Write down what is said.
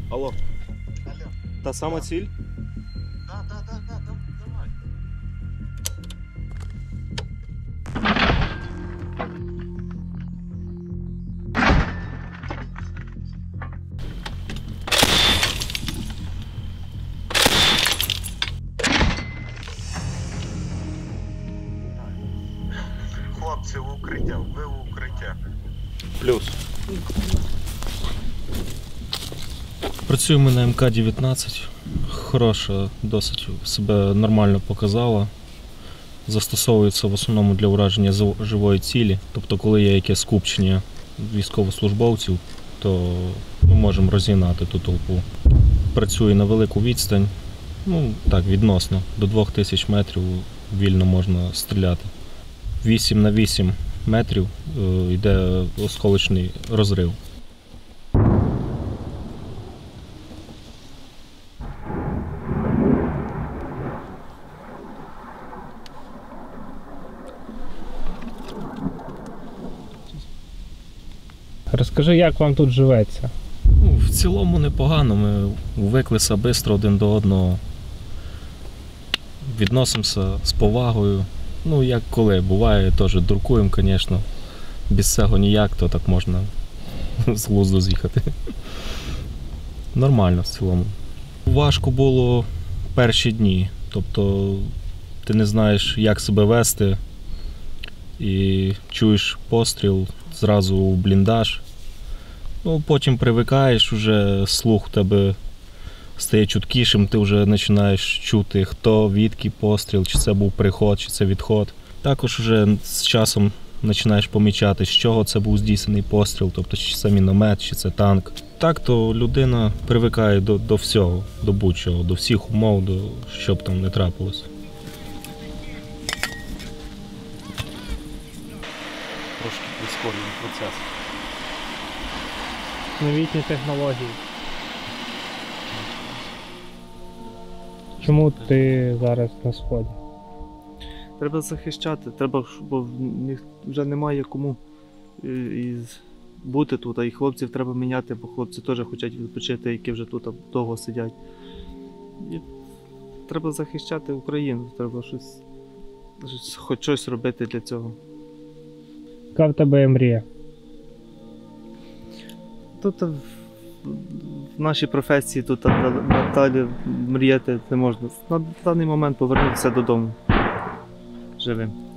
Алло. Алло. Та сама ціль? Да, давай. Хлопці, в укриття, ви в укриття. Плюс. Працюємо на МК-19. Хороша, досить себе нормально показала. Застосовується в основному для ураження живої цілі. Тобто, коли є якесь скупчення військовослужбовців, то ми можемо розігнати ту толпу. Працює на велику відстань, ну так, відносно, до 2000 метрів вільно можна стріляти. 8 на 8 метрів йде осколочний розрив. Розкажи, як вам тут живеться? Ну, в цілому непогано, ми звиклися швидко один до одного. Відносимося з повагою. Ну, як коли, буває, теж дуркуємо, звісно. Без цього ніяк, то так можна з глузду з'їхати. Нормально в цілому. Важко було перші дні. Тобто ти не знаєш, як себе вести, і чуєш постріл зразу в бліндаж. Ну, потім привикаєш, вже слух у тебе стає чуткішим, ти вже починаєш чути, хто, відки постріл, чи це був приход, чи це відход. Також вже з часом починаєш помічати, з чого це був здійснений постріл, тобто чи це міномет, чи це танк. Так то людина привикає до всього, до будь-чого, до всіх умов, до що б там не трапилось. Трошки прискорюємо процес. Новітні технології. Чому ти зараз на сході? Треба захищати, треба, бо вже немає кому бути тут, а і хлопців треба міняти, бо хлопці теж хочуть відпочити, які вже тут довго сидять. І треба захищати Україну, треба хоч щось робити для цього. Яка в тебе мрія? Тут в нашій професії тут далі мріяти не можна. На даний момент повернутися додому живим.